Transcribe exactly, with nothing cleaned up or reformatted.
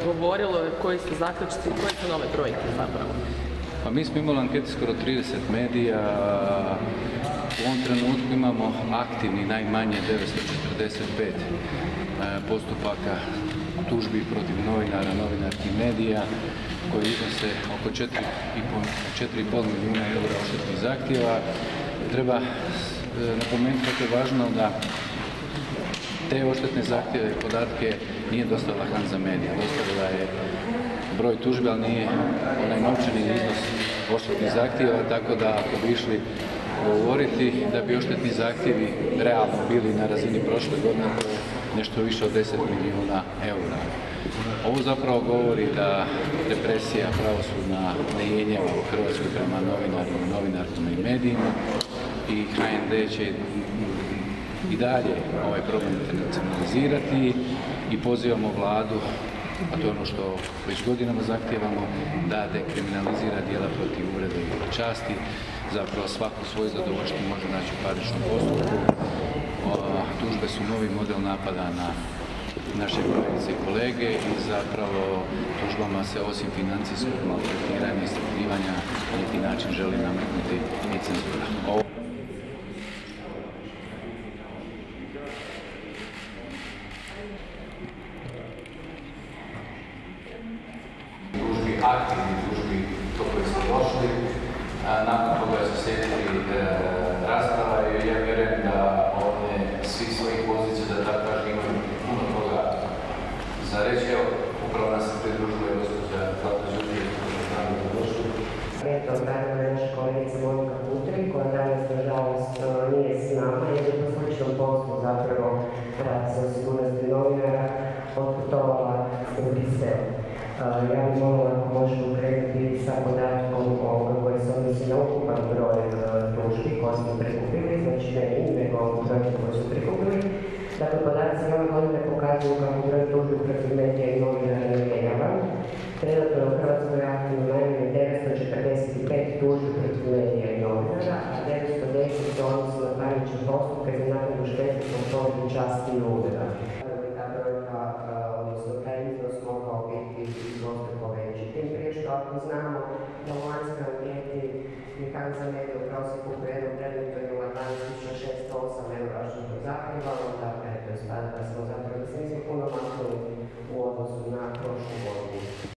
govorilo, koji su zaključci, koje su nove brojke zapravo? Pa mi smo imali anketi skoro trideset medija, u ovom trenutku imamo aktivni najmanje devetsto četrdeset pet postupaka tužbi protiv novinara, novinarki medija koji iznose oko četiri i pol milijuna eura odštetnih zahtjeva. Treba napomenuti kako je važno da te odštetne zahtjeve i podatke nije dostavila Hanza Media. Dostavila je broj tužbi, ali nije onaj novčani iznos odštetnih zahtjeva, tako da ako bi išli govoriti da bi odštetni zahtjevi realno bili na razini prošle godine, to je nešto više od deset milijuna eura. Ovo zapravo govori da represija pravosudna ne jenjava u Hrvatskoj prema novinarima, novinarkama i medijima i H N D će i dalje ovaj problem internacionalizirati i pozivamo vladu, a to je ono što već godinama zahtijevamo, da dekriminalizira djela protiv uvrede i časti. Zapravo svako svoje zadovoljštvo može naći u parničnom postupku. Tužbe su novi model napada na naše kolegice i kolege i zapravo tužbama se osim financijskog maltretiranja i istrpljivanja na neki način želi nametnuti i cenzura. Aktivni tužbi do koje smo došli. Nakon toga su slijedili rasprava i ja vjerujem da one svi svojih pozicija, da tako kažem, imaju puno toga za reći. Evo, upravo nas se pridružila i gospođa Zlata Đurđević, koja je nam došla. Eto, radila je naša kolegica Monika Kutri, koja danas, nažalost, nije s nama, jer je po sličnom poslu zapravo rad se o sigurnosti novinara otputovala u Brisel. Ja bih molila ako možemo krenuti sa podatkom koji se odnosi na ukupan broj tužbi koje smo prikupili, znači ne mi, nego brojke koje smo prikupili. Dakle, podaci ove godine pokazuju kako broj tužbi protiv medija i novinara ne mijenjava. Trenutno u Hrvatskoj je aktivno najmanje devetsto četrdeset pet tužbi protiv medija i novinara, a devetsto deset se odnosi na parnične postupke za naknadu štete zbog povrede časti i ugleda. Ta brojka, odnosno taj iznos mogao biti dvostruko veći. Tim prije što ako znamo da u lanjskoj anketi je Hanza Media u prosjeku po jednom predmetu imala dvanaest tisuća šesto osam eura odštetnog zahtjeva, onda eto ispada da smo zapravo, da se nismo puno maknuli u odnosu na prošlu godinu.